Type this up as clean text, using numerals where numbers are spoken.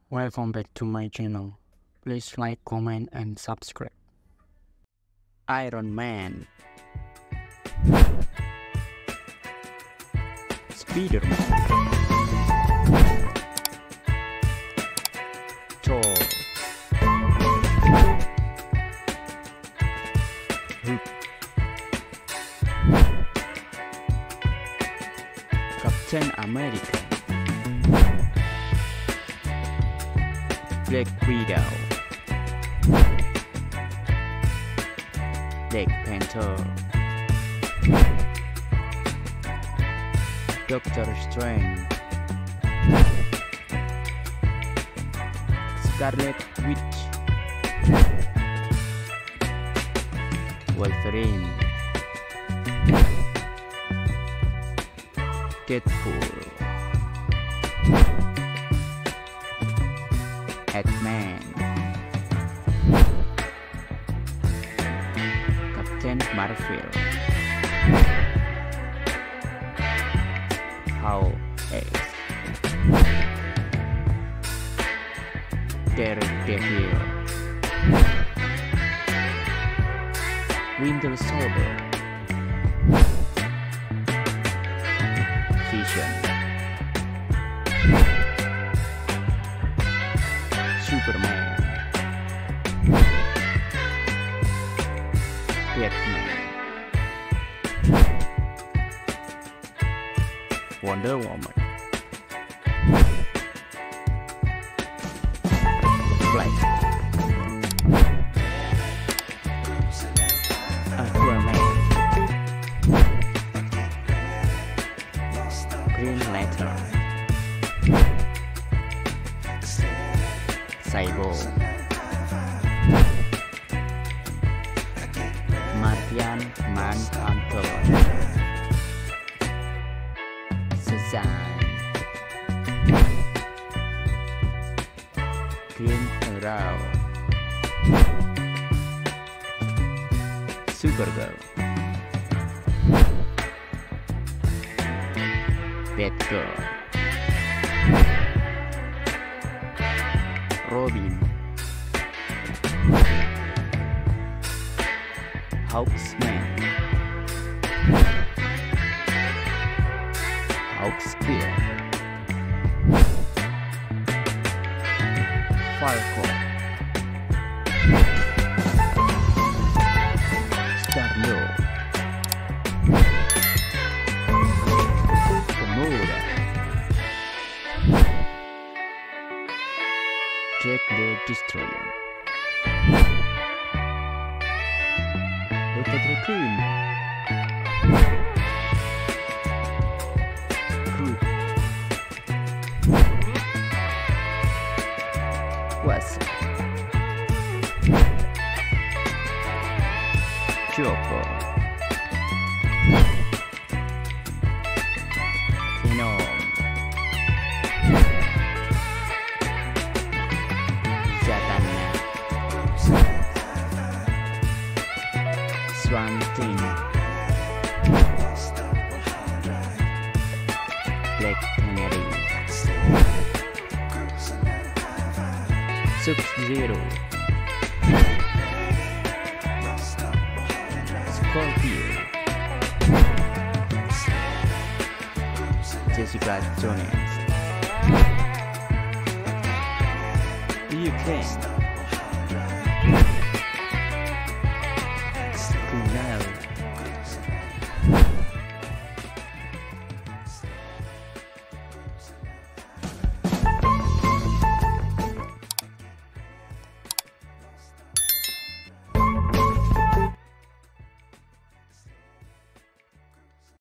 Welcome back to my channel. Please like, comment, and subscribe. Iron Man, Spider-Man, Thor, Hulk, Captain America, Black Widow, Black Panther, Doctor Strange, Scarlet Witch, Wolverine, Deadpool, Ant-Man, Captain Marvel, Hulk, Daredevil, Winter Soldier, Vision, Superman, Batman, Wonder Woman, Flash, Aquaman, Green Lantern, Cyborg, Martian Manhunter, Shazam, Green Arrow, Supergirl, Batgirl, Robin, Hawksman, Hawksbill, Falcon, Star-Lord, Gamora, Jack the Destroyer, Rocket Raccoon, Groot, Wasp, Joker, Venom, Zatanna, Swamp Thing, Black Canary, Sub-Zero, Scorpio, Jessica Jones, Liu Kang,